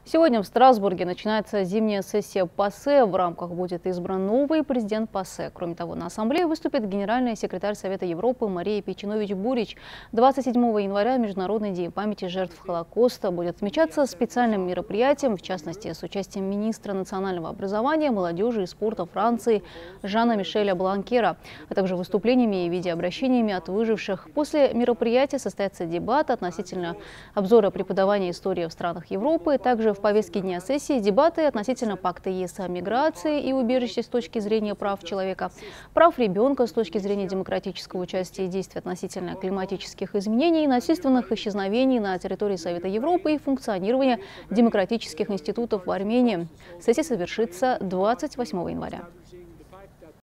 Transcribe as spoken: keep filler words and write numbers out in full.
Сегодня в Страсбурге начинается зимняя сессия ПАСЕ. В рамках будет избран новый президент ПАСЕ. Кроме того, на ассамблее выступит генеральный секретарь Совета Европы Мария Пейчинович-Бурич. двадцать седьмого января, Международный день памяти жертв Холокоста, будет отмечаться специальным мероприятием, в частности, с участием министра национального образования, молодежи и спорта Франции Жана Мишеля Бланкера, а также выступлениями и видеообращениями от выживших. После мероприятия состоится дебат относительно обзора преподавания истории в странах Европы. Также в повестке дня сессии дебаты относительно пакта ЕС о миграции и убежище с точки зрения прав человека, прав ребенка с точки зрения демократического участия и действий относительно климатических изменений, насильственных исчезновений на территории Совета Европы и функционирования демократических институтов в Армении. Сессия совершится двадцать восьмого января.